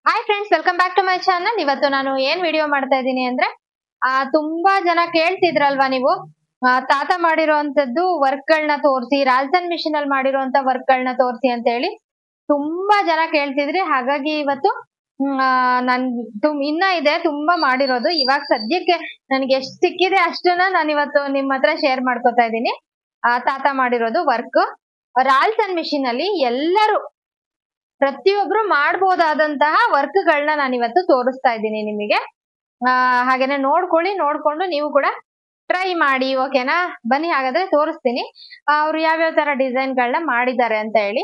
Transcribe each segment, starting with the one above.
Hi friends, welcome back to my channel. ಇವತ್ತು ನಾನು ಏನ್ ವಿಡಿಯೋ ಮಾಡ್ತಾ ಇದ್ದೀನಿ ಅಂದ್ರೆ ತುಂಬಾ ಜನ ಕೇಳ್ತಿದ್ರಲ್ವಾ ನೀವು ತಾತ ಮಾಡಿರೋಂಥದ್ದು ವರ್ಕ್ ಗಳನ್ನ ತೋರಿಸಿ, ರಾಜನ್ ಮಿಷಿನ್ ಅಲ್ಲಿ ಮಾಡಿರೋಂತ ವರ್ಕ್ ಗಳನ್ನ ತೋರಿಸಿ ಅಂತ ಹೇಳಿ ತುಂಬಾ ಜನ ಕೇಳ್ತಿದ್ರಿ. ಹಾಗಾಗಿ ಇವತ್ತು ನನ್ ಇನ್ನ ಇದೆ ತುಂಬಾ ಮಾಡಿರೋದು. ಇವಾಗ ಸದ್ಯಕ್ಕೆ ನನ್ಗೆ ಎಷ್ಟು ಸಿಕ್ಕಿದೆ ಅಷ್ಟನ್ನ ನಾನು ಇವತ್ತು ನಿಮ್ ಹತ್ರ ಶೇರ್ ಮಾಡ್ಕೊತಾ ಇದ್ದೀನಿ. ತಾತ ಮಾಡಿರೋದು ವರ್ಕ್ ರಾಲ್ಸನ್ ಮಿಷಿನ್ ಅಲ್ಲಿ ಎಲ್ಲರೂ ಪ್ರತಿಯೊಬ್ರು ಮಾಡಬಹುದಾದಂತಹ ವರ್ಕ್ ಗಳನ್ನ ನಾನು ಇವತ್ತು ತೋರಿಸ್ತಾ ಇದ್ದೀನಿ ನಿಮಗೆ. ಹಾಗೇನೆ ನೋಡ್ಕೊಂಡು ನೀವು ಕೂಡ ಟ್ರೈ ಮಾಡಿ, ಓಕೆನಾ? ಬನ್ನಿ ಹಾಗಾದ್ರೆ ತೋರಿಸ್ತೀನಿ ಅವ್ರು ಯಾವ್ಯಾವ ತರ ಡಿಸೈನ್ ಗಳನ್ನ ಮಾಡಿದ್ದಾರೆ ಅಂತ ಹೇಳಿ.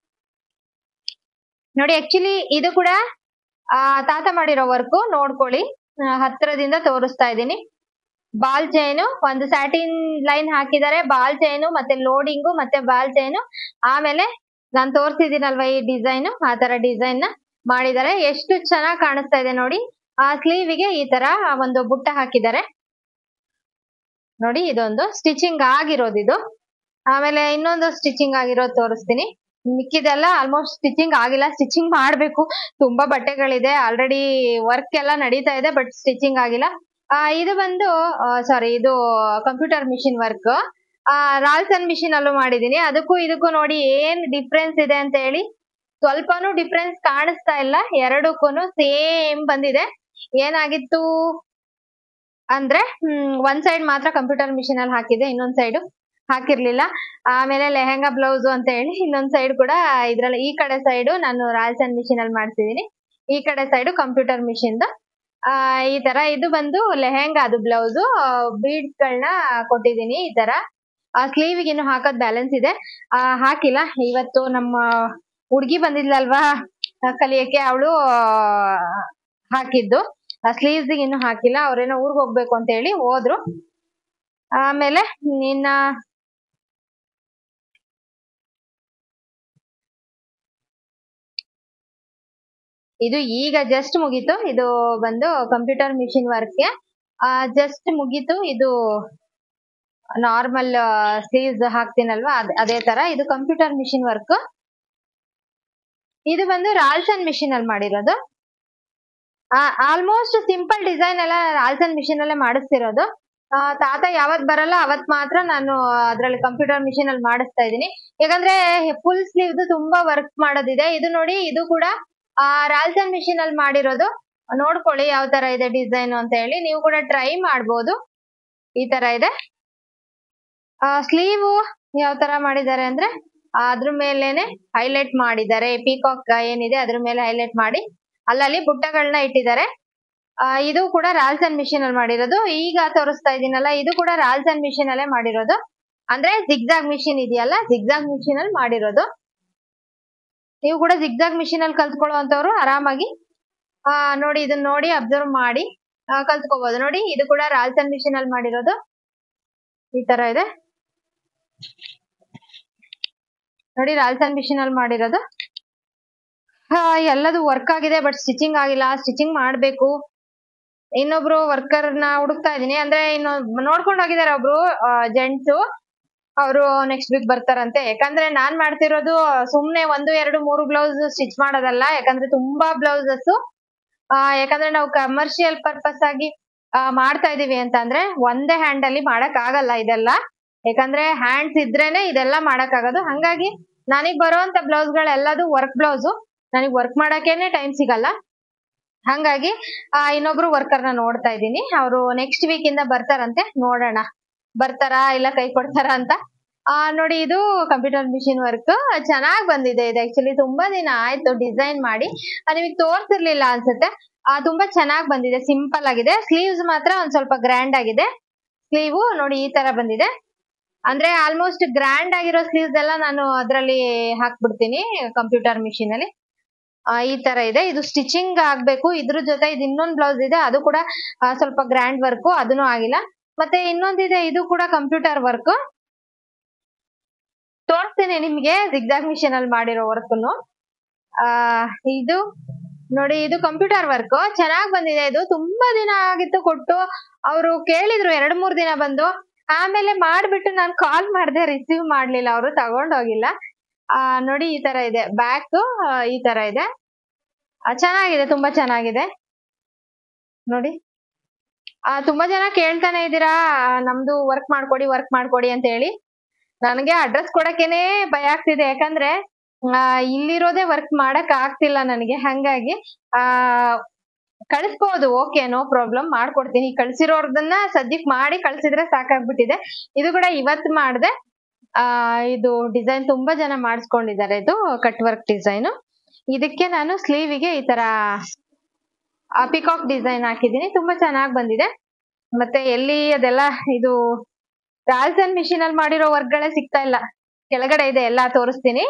ನೋಡಿ, ಆಕ್ಚುಲಿ ಇದು ಕೂಡ ತಾತ ಮಾಡಿರೋ ವರ್ಕ್. ನೋಡ್ಕೊಳ್ಳಿ, ಹತ್ರದಿಂದ ತೋರಿಸ್ತಾ ಇದ್ದೀನಿ. ಬಾಲ್ ಚೈನು, ಒಂದು ಸ್ಯಾಟಿನ್ ಲೈನ್ ಹಾಕಿದ್ದಾರೆ, ಬಾಲ್ ಚೈನು ಮತ್ತೆ ಲೋಡಿಂಗು ಮತ್ತೆ ಬಾಲ್ ಚೈನು. ಆಮೇಲೆ ನಾನು ತೋರಿಸಿದ್ದೀನಲ್ವಾ ಈ ಡಿಸೈನ್, ಆ ತರ ಡಿಸೈನ್ ನ ಮಾಡಿದ್ದಾರೆ. ಎಷ್ಟು ಚೆನ್ನಾಗಿ ಕಾಣಿಸ್ತಾ ಇದೆ ನೋಡಿ. ಆ ಸ್ಲೀವಿಗೆ ಈ ತರ ಒಂದು ಬುಟ್ಟ ಹಾಕಿದ್ದಾರೆ ನೋಡಿ. ಇದೊಂದು ಸ್ಟಿಚಿಂಗ್ ಆಗಿರೋದು ಇದು. ಆಮೇಲೆ ಇನ್ನೊಂದು ಸ್ಟಿಚಿಂಗ್ ಆಗಿರೋದು ತೋರಿಸ್ತೀನಿ. ಮಿಕ್ಕಿದೆಲ್ಲ ಆಲ್ಮೋಸ್ಟ್ ಸ್ಟಿಚಿಂಗ್ ಆಗಿಲ್ಲ, ಸ್ಟಿಚಿಂಗ್ ಮಾಡ್ಬೇಕು. ತುಂಬಾ ಬಟ್ಟೆಗಳಿದೆ, ಆಲ್ರೆಡಿ ವರ್ಕ್ ಎಲ್ಲ ನಡೀತಾ ಇದೆ, ಬಟ್ ಸ್ಟಿಚಿಂಗ್ ಆಗಿಲ್ಲ. ಇದು ಬಂದು ಸಾರಿ, ಇದು computer machine work. Ralson machine ಅಲ್ಲೂ ಮಾಡಿದೀನಿ. ಅದಕ್ಕೂ ಇದಕ್ಕೂ ನೋಡಿ ಏನ್ ಡಿಫ್ರೆನ್ಸ್ ಇದೆ ಅಂತ ಹೇಳಿ. ಸ್ವಲ್ಪನೂ ಡಿಫ್ರೆನ್ಸ್ ಕಾಣಿಸ್ತಾ ಇಲ್ಲ, ಎರಡಕ್ಕೂ ಸೇಮ್ ಬಂದಿದೆ. ಏನಾಗಿತ್ತು ಅಂದ್ರೆ ಒಂದ್ ಸೈಡ್ ಮಾತ್ರ ಕಂಪ್ಯೂಟರ್ ಮಿಷಿನ್ ಅಲ್ಲಿ ಹಾಕಿದೆ, ಇನ್ನೊಂದ್ ಸೈಡ್ ಹಾಕಿರ್ಲಿಲ್ಲ. ಆಮೇಲೆ ಲೆಹಂಗಾ ಬ್ಲೌಸ್ ಅಂತ ಹೇಳಿ ಇನ್ನೊಂದ್ ಸೈಡ್ ಕೂಡ ಇದ್ರಲ್ಲಿ, ಈ ಕಡೆ ಸೈಡ್ ನಾನು ರಾಲ್ಸನ್ ಮಿಷಿನ್ ಅಲ್ಲಿ ಮಾಡ್ತಿದೀನಿ, ಈ ಕಡೆ ಸೈಡ್ ಕಂಪ್ಯೂಟರ್ ಮಿಷಿನ್. ಈ ತರ ಇದು ಬಂದು ಲೆಹಂಗಾ, ಅದು ಬ್ಲೌಸ್ ಬೀಡ್ಸ್ ಗಳನ್ನ ಕೊಟ್ಟಿದೀನಿ ಈ ತರ. ಸ್ಲೀವಿಗೆ ಇನ್ನು ಹಾಕೋದ್ ಬ್ಯಾಲೆನ್ಸ್ ಇದೆ, ಹಾಕಿಲ್ಲ. ಇವತ್ತು ನಮ್ಮ ಹುಡ್ಗಿ ಬಂದಿದ್ಲಲ್ವಾ ಕಲಿಯಕ್ಕೆ, ಅವಳು ಹಾಕಿದ್ದು. ಸ್ಲೀವ್ಸ್ ಇನ್ನು ಹಾಕಿಲ್ಲ, ಅವ್ರೇನೋ ಊರ್ಗ್ ಹೋಗ್ಬೇಕು ಅಂತ ಹೇಳಿ ಹೋದ್ರು. ಆಮೇಲೆ ಇನ್ನ ಇದು ಈಗ ಜಸ್ಟ್ ಮುಗೀತು. ಇದು ಬಂದು ಕಂಪ್ಯೂಟರ್ ಮಿಷಿನ್ ವರ್ಕ್ ಜಸ್ಟ್ ಮುಗೀತು. ಇದು ನಾರ್ಮಲ್ ಸ್ಲೀವ್ಸ್ ಹಾಕ್ತೀನಲ್ವಾ ಅದೇ ತರ. ಇದು ಕಂಪ್ಯೂಟರ್ ಮಿಷಿನ್ ವರ್ಕ್. ಇದು ಬಂದು ರಾಲ್ಸನ್ ಮಿಷಿನ್ ಅಲ್ಲಿ ಮಾಡಿರೋದು. ಆಲ್ಮೋಸ್ಟ್ ಸಿಂಪಲ್ ಡಿಸೈನ್ ಎಲ್ಲ ರಾಲ್ಸನ್ ಮಿಷಿನ್ ಅಲ್ಲೇ ಮಾಡಿಸ್ತಿರೋದು. ತಾತ ಯಾವತ್ ಬರಲ್ಲ ಅವತ್ ಮಾತ್ರ ನಾನು ಅದ್ರಲ್ಲಿ ಕಂಪ್ಯೂಟರ್ ಮಿಷಿನ್ ಅಲ್ಲಿ ಮಾಡಿಸ್ತಾ ಇದ್ದೀನಿ. ಯಾಕಂದ್ರೆ ಫುಲ್ ಸ್ಲೀವ್ ತುಂಬಾ ವರ್ಕ್ ಮಾಡೋದಿದೆ. ಇದು ನೋಡಿ, ಇದು ಕೂಡ ರಾಲ್ಸನ್ ಮಿಷಿನ್ ಅಲ್ಲಿ ಮಾಡಿರೋದು. ನೋಡ್ಕೊಳ್ಳಿ ಯಾವ ತರ ಇದೆ ಡಿಸೈನ್ ಅಂತ ಹೇಳಿ. ನೀವು ಕೂಡ ಟ್ರೈ ಮಾಡ್ಬೋದು. ಈ ತರ ಇದೆ. ಸ್ಲೀವ್ ಯಾವ ತರ ಮಾಡಿದ್ದಾರೆ ಅಂದ್ರೆ ಅದ್ರ ಮೇಲೇನೆ ಹೈಲೈಟ್ ಮಾಡಿದ್ದಾರೆ. ಪೀಕಾಕ್ ಏನಿದೆ ಅದ್ರ ಮೇಲೆ ಹೈಲೈಟ್ ಮಾಡಿ ಅಲ್ಲಲ್ಲಿ ಬುಟ್ಟಗಳನ್ನ ಇಟ್ಟಿದ್ದಾರೆ. ಇದು ಕೂಡ ರಾಲ್ಸನ್ ಮಿಷಿನ್ ಅಲ್ಲಿ ಮಾಡಿರೋದು. ಈಗ ತೋರಿಸ್ತಾ ಇದೀನಲ್ಲ, ಇದು ಕೂಡ ರಾಲ್ಸನ್ ಮಿಷಿನ್ ಅಲ್ಲೇ ಮಾಡಿರೋದು. ಅಂದ್ರೆ ಜಿಗ್ಜಾಗ್ ಮಿಷಿನ್ ಇದೆಯಲ್ಲ, ಜಿಗ್ಜಾಗ್ ಮಿಷಿನ್ ಅಲ್ಲಿ ಮಾಡಿರೋದು. ನೀವು ಕೂಡ ಜಿಗ್ಜಾಗ್ ಮಿಷಿನ್ ಅಲ್ಲಿ ಕಲ್ತ್ಕೊಳ್ಳುವಂತವ್ರು ಆರಾಮಾಗಿ ನೋಡಿ, ಇದನ್ನ ನೋಡಿ ಅಬ್ಸರ್ವ್ ಮಾಡಿ ಕಲ್ತ್ಕೋಬಹುದು. ನೋಡಿ, ಇದು ಕೂಡ ರಾಲ್ಸನ್ ಮಿಷಿನ್ ಅಲ್ಲಿ ಮಾಡಿರೋದು. ಈ ತರ ಇದೆ ನೋಡಿ, ರಾಲ್ಸನ್ ಮಿಷಿನ್ ಅಲ್ಲಿ ಮಾಡಿರೋದು. ಎಲ್ಲದು ವರ್ಕ್ ಆಗಿದೆ, ಬಟ್ ಸ್ಟಿಚಿಂಗ್ ಆಗಿಲ್ಲ. ಸ್ಟಿಚಿಂಗ್ ಮಾಡ್ಬೇಕು. ಇನ್ನೊಬ್ರು ವರ್ಕರ್ ನ ಹುಡುಕ್ತಾ ಇದೀನಿ. ಅಂದ್ರೆ ಇನ್ನು ನೋಡ್ಕೊಂಡು ಹೋಗಿದ್ದಾರೆ ಒಬ್ರು ಜೆಂಟ್ಸ್, ಅವರು ನೆಕ್ಸ್ಟ್ ವೀಕ್ ಬರ್ತಾರಂತೆ. ಯಾಕಂದ್ರೆ ನಾನ್ ಮಾಡ್ತಿರೋದು ಸುಮ್ನೆ 1, 2, 3 ಬ್ಲೌಸ್ ಸ್ಟಿಚ್ ಮಾಡೋದಲ್ಲ. ಯಾಕಂದ್ರೆ ತುಂಬಾ ಬ್ಲೌಸಸ್, ಯಾಕಂದ್ರೆ ನಾವು ಕಮರ್ಷಿಯಲ್ ಪರ್ಪಸ್ ಆಗಿ ಮಾಡ್ತಾ ಇದೀವಿ ಅಂತ ಅಂದ್ರೆ ಒಂದೇ ಹ್ಯಾಂಡ್ ಅಲ್ಲಿ ಮಾಡಕ್ ಆಗಲ್ಲ ಇದೆಲ್ಲ. ಯಾಕಂದ್ರೆ ಹ್ಯಾಂಡ್ಸ್ ಇದ್ರೇನೆ ಇದೆಲ್ಲ ಮಾಡಕ್ ಆಗೋದು. ಹಂಗಾಗಿ ನನಗ್ ಬರುವಂತ ಬ್ಲೌಸ್ ಗಳೆಲ್ಲದು ವರ್ಕ್ ಬ್ಲೌಸ್. ನನಗ್ ವರ್ಕ್ ಮಾಡಕ್ಕೇನೆ ಟೈಮ್ ಸಿಗಲ್ಲ. ಹಂಗಾಗಿ ಇನ್ನೊಬ್ರು ವರ್ಕರ್ ನ ನೋಡ್ತಾ ಇದ್ದೀನಿ. ಅವರು ನೆಕ್ಸ್ಟ್ ವೀಕ್ ಇಂದ ಬರ್ತಾರಂತೆ. ನೋಡೋಣ ಬರ್ತಾರಾ ಇಲ್ಲ ಕೈ ಕೊಡ್ತಾರ ಅಂತ. ನೋಡಿ, ಇದು ಕಂಪ್ಯೂಟರ್ ಮಿಷಿನ್ ವರ್ಕ್ ಚೆನ್ನಾಗ್ ಬಂದಿದೆ. ಇದು ಆಕ್ಚುಲಿ ತುಂಬಾ ದಿನ ಆಯ್ತು ಡಿಸೈನ್ ಮಾಡಿ, ನಿಮಗೆ ತೋರ್ಸಿರ್ಲಿಲ್ಲ ಅನ್ಸುತ್ತೆ. ತುಂಬಾ ಚೆನ್ನಾಗ್ ಬಂದಿದೆ, ಸಿಂಪಲ್ ಆಗಿದೆ. ಸ್ಲೀವ್ಸ್ ಮಾತ್ರ ಒಂದ್ ಸ್ವಲ್ಪ ಗ್ರ್ಯಾಂಡ್ ಆಗಿದೆ. ಸ್ಲೀವ್ ನೋಡಿ ಈ ತರ ಬಂದಿದೆ. ಅಂದ್ರೆ ಆಲ್ಮೋಸ್ಟ್ ಗ್ರ್ಯಾಂಡ್ ಆಗಿರೋ ಸ್ಲೀವ್ಸ್ ಎಲ್ಲ ನಾನು ಅದ್ರಲ್ಲಿ ಹಾಕ್ಬಿಡ್ತೀನಿ ಕಂಪ್ಯೂಟರ್ ಮಿಷಿನ್ ಅಲ್ಲಿ. ಈ ತರ ಇದೆ. ಇದು ಸ್ಟಿಚಿಂಗ್ ಆಗ್ಬೇಕು. ಇದ್ರ ಜೊತೆ ಇದು ಇನ್ನೊಂದು ಬ್ಲೌಸ್ ಇದೆ, ಅದು ಕೂಡ ಸ್ವಲ್ಪ ಗ್ರ್ಯಾಂಡ್ ವರ್ಕ್, ಅದನ್ನು ಆಗಿಲ್ಲ. ಮತ್ತೆ ಇನ್ನೊಂದಿದೆ, ಇದು ಕೂಡ ಕಂಪ್ಯೂಟರ್ ವರ್ಕ್. ತೋರಿಸ್ತೀನಿ ನಿಮ್ಗೆ ಜಿಗ್ಜಾಗ್ ಮಿಷಿನ್ ಅಲ್ಲಿ ಮಾಡಿರೋ ವರ್ಕ್ನು. ಇದು ನೋಡಿ, ಇದು ಕಂಪ್ಯೂಟರ್ ವರ್ಕ್ ಚೆನ್ನಾಗ್ ಬಂದಿದೆ. ಇದು ತುಂಬಾ ದಿನ ಆಗಿತ್ತು ಕೊಟ್ಟು. ಅವರು ಕೇಳಿದ್ರು 2-3 ದಿನ ಬಂದು. ಆಮೇಲೆ ಮಾಡ್ಬಿಟ್ಟು ನಾನು ಕಾಲ್ ಮಾಡಿದೆ, ರಿಸೀವ್ ಮಾಡ್ಲಿಲ್ಲ, ಅವರು ತಗೊಂಡೋಗಿಲ್ಲ. ನೋಡಿ ಈ ತರ ಇದೆ ಬ್ಯಾಕ್, ಈ ತರ ಇದೆ. ಚೆನ್ನಾಗಿದೆ, ತುಂಬಾ ಚೆನ್ನಾಗಿದೆ ನೋಡಿ. ತುಂಬಾ ಜನ ಕೇಳ್ತಾನೆ ಇದೀರಾ ನಮ್ದು ವರ್ಕ್ ಮಾಡ್ಕೊಡಿ ಅಂತ ಹೇಳಿ. ನನಗೆ ಅಡ್ರೆಸ್ ಕೊಡಕ್ಕೇನೆ ಭಯ ಆಗ್ತಿದೆ, ಯಾಕಂದ್ರೆ ಇಲ್ಲಿರೋದೇ ವರ್ಕ್ ಮಾಡಕ್ ಆಗ್ತಿಲ್ಲ ನನಗೆ. ಹಂಗಾಗಿ ಆ ಕಳಿಸ್ಬೋದು, ಓಕೆ, ನೋ ಪ್ರಾಬ್ಲಮ್, ಮಾಡ್ಕೊಡ್ತೀನಿ. ಕಳ್ಸಿರೋರ್ದನ್ನ ಸದ್ಯಕ್ ಮಾಡಿ ಕಳ್ಸಿದ್ರೆ ಸಾಕಾಗ್ಬಿಟ್ಟಿದೆ. ಇದು ಕೂಡ ಇವತ್ತು ಮಾಡ್ದೆ. ಇದು ಡಿಸೈನ್ ತುಂಬಾ ಜನ ಮಾಡಿಸ್ಕೊಂಡಿದ್ದಾರೆ. ಇದು ಕಟ್ ವರ್ಕ್ ಡಿಸೈನ್. ಇದಕ್ಕೆ ನಾನು ಸ್ಲೀವಿಗೆ ಈ ತರ ಪಿಕಾಕ್ ಡಿಸೈನ್ ಹಾಕಿದೀನಿ. ತುಂಬಾ ಚೆನ್ನಾಗಿ ಬಂದಿದೆ. ಮತ್ತೆ ಎಲ್ಲಿ ಅದೆಲ್ಲ ಇದು ರಾಲ್ಸನ್ ಮಿಷಿನ್ ಅಲ್ಲಿ ಮಾಡಿರೋ ವರ್ಕ್ಗಳೇ ಸಿಗ್ತಾ ಇಲ್ಲ. ಕೆಳಗಡೆ ಇದೆ, ಎಲ್ಲಾ ತೋರಿಸ್ತೀನಿ.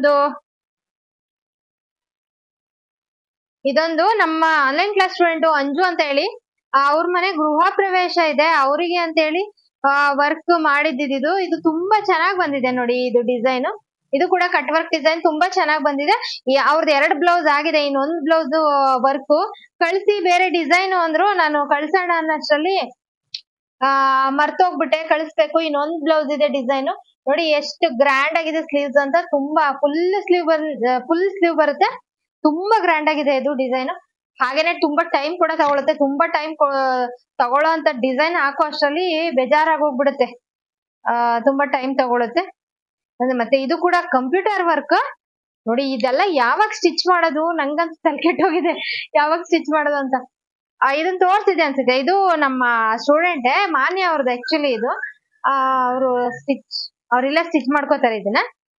ಇದೊಂದು ನಮ್ಮ ಆನ್ಲೈನ್ ಕ್ಲಾಸ್ ಸ್ಟೂಡೆಂಟ್ ಅಂಜು ಅಂತ ಹೇಳಿ, ಅವ್ರ ಮನೆ ಗೃಹ ಪ್ರವೇಶ ಇದೆ, ಅವರಿಗೆ ಅಂತ ಹೇಳಿ ವರ್ಕ್ ಮಾಡಿದ್ದು. ಇದು ತುಂಬಾ ಚೆನ್ನಾಗಿ ಬಂದಿದೆ ನೋಡಿ. ಇದು ಡಿಸೈನ್, ಇದು ಕೂಡ ಕಟ್ ವರ್ಕ್ ಡಿಸೈನ್ ತುಂಬಾ ಚೆನ್ನಾಗಿ ಬಂದಿದೆ. ಅವ್ರದ್ದು 2 ಬ್ಲೌಸ್ ಆಗಿದೆ, ಇನ್ನೊಂದು ಬ್ಲೌಸ್ ವರ್ಕ್ ಕಳ್ಸಿ ಬೇರೆ ಡಿಸೈನ್ ಅಂದ್ರು. ನಾನು ಕಳ್ಸೋಣ ಅನ್ನೋಷ್ಟರಲ್ಲಿ ಮರ್ತೋಗ್ಬಿಟ್ಟೆ, ಕಳಿಸ್ಬೇಕು. ಇನ್ನೊಂದು ಬ್ಲೌಸ್ ಇದೆ ಡಿಸೈನ್ ನೋಡಿ, ಎಷ್ಟು ಗ್ರ್ಯಾಂಡ್ ಆಗಿದೆ ಸ್ಲೀವ್ಸ್ ಅಂತ. ತುಂಬಾ ಫುಲ್ ಸ್ಲೀವ್ ಬರುತ್ತೆ. ತುಂಬಾ ಗ್ರ್ಯಾಂಡ್ ಆಗಿದೆ ಇದು ಡಿಸೈನ್. ಹಾಗೇನೆ ತುಂಬಾ ಟೈಮ್ ಕೂಡ ತಗೊಳುತ್ತೆ. ತುಂಬಾ ಟೈಮ್ ತಗೊಳ್ಳೋ ಅಂತ ಡಿಸೈನ್ ಹಾಕೋ ಅಷ್ಟರಲ್ಲಿ ಬೇಜಾರಾಗೋಗ್ಬಿಡುತ್ತೆ. ತುಂಬಾ ಟೈಮ್ ತಗೊಳುತ್ತೆ. ಮತ್ತೆ ಇದು ಕೂಡ ಕಂಪ್ಯೂಟರ್ ವರ್ಕ್ ನೋಡಿ. ಇದೆಲ್ಲ ಯಾವಾಗ ಸ್ಟಿಚ್ ಮಾಡೋದು, ನಂಗಂತೂ ತಲೆ ಕೆಟ್ಟೋಗಿದೆ ಯಾವಾಗ ಸ್ಟಿಚ್ ಮಾಡೋದು ಅಂತ. ಇದನ್ನ ತೋರ್ಸಿದೆ ಅನ್ಸುತ್ತೆ. ಇದು ನಮ್ಮ ಸ್ಟೂಡೆಂಟ್ ಮಾನ್ಯ ಅವ್ರದ್ದು ಆಕ್ಚುಲಿ. ಇದು ಅವರು ಅವ್ರೆಲ್ಲ ಸ್ಟಿಚ್ ಮಾಡ್ಕೋತಾರೆ ಇದನ್ನ.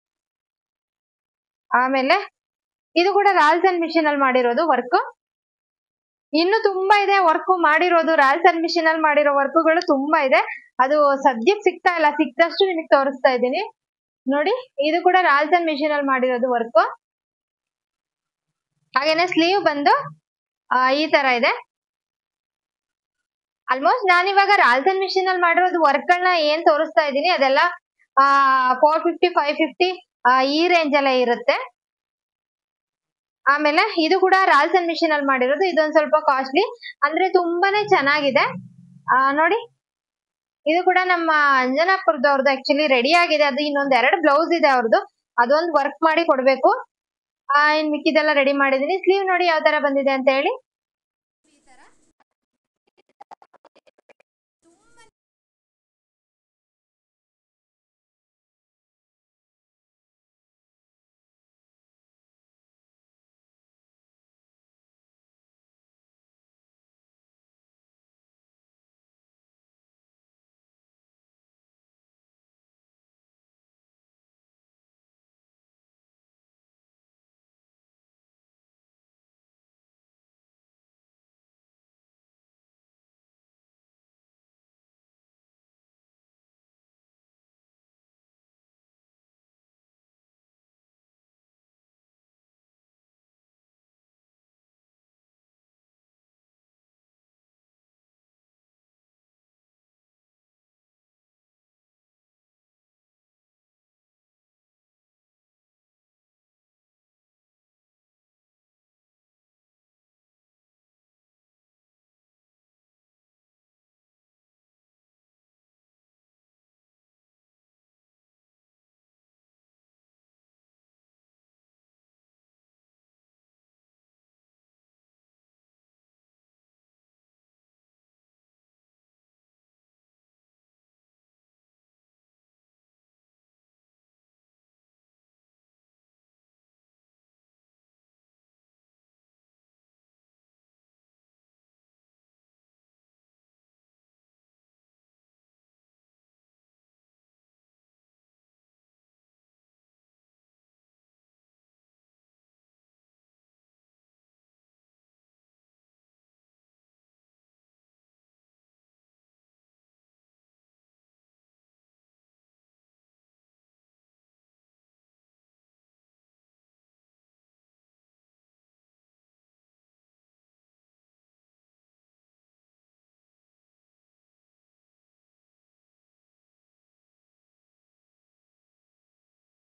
ಆಮೇಲೆ ಇದು ಕೂಡ ರಾಲ್ಸನ್ ಮಿಷಿನ್ ಅಲ್ಲಿ ಮಾಡಿರೋದು ವರ್ಕ್. ಇನ್ನು ತುಂಬಾ ಇದೆ ವರ್ಕ್ ಮಾಡಿರೋದು. ರಾಲ್ಸನ್ ಮಿಷಿನ್ ಅಲ್ಲಿ ಮಾಡಿರೋ ವರ್ಕ್ಗಳು ತುಂಬಾ ಇದೆ. ಅದು ಸದ್ಯಕ್ಕೆ ಸಿಗ್ತಾ ಇಲ್ಲ, ಸಿಕ್ತಷ್ಟು ನಿಮಗೆ ತೋರಿಸ್ತಾ ಇದ್ದೀನಿ ನೋಡಿ. ಇದು ಕೂಡ ರಾಲ್ಸನ್ ಮಿಷಿನ್ ಅಲ್ಲಿ ಮಾಡಿರೋದು ವರ್ಕ್. ಹಾಗೇನೆ ಸ್ಲೀವ್ ಬಂದು ಈ ತರ ಇದೆ. ಆಲ್ಮೋಸ್ಟ್ ನಾನಿವಾಗ ರಾಲ್ಸನ್ ಮಿಷಿನ್ ಅಲ್ಲಿ ಮಾಡಿರೋದು ವರ್ಕ್ ಗಳನ್ನ ಏನ್ ತೋರಿಸ್ತಾ ಇದ್ದೀನಿ ಅದೆಲ್ಲ 450 550 ಈ ರೇಂಜ್ ಅಲ್ಲೇ ಇರುತ್ತೆ. ಆಮೇಲೆ ಇದು ಕೂಡ ರಾಲ್ಸನ್ ಮಿಷಿನ್ ಅಲ್ಲಿ ಮಾಡಿರೋದು. ಇದೊಂದ್ ಸ್ವಲ್ಪ ಕಾಸ್ಟ್ಲಿ, ಅಂದ್ರೆ ತುಂಬಾನೇ ಚೆನ್ನಾಗಿದೆ ನೋಡಿ. ಇದು ಕೂಡ ನಮ್ಮ ಅಂಜನಾಪುರದವ್ರದ್ದು ಆಕ್ಚುಲಿ ರೆಡಿ ಆಗಿದೆ. ಅದು ಇನ್ನೊಂದ್ 2 ಬ್ಲೌಸ್ ಇದೆ ಅವ್ರದ್ದು, ಅದೊಂದು ವರ್ಕ್ ಮಾಡಿ ಕೊಡ್ಬೇಕು. ಇನ್ ಮಿಕ್ಕಿದೆಲ್ಲ ರೆಡಿ ಮಾಡಿದೀನಿ. ಸ್ಲೀವ್ ನೋಡಿ ಯಾವ ತರ ಬಂದಿದೆ ಅಂತ ಹೇಳಿ.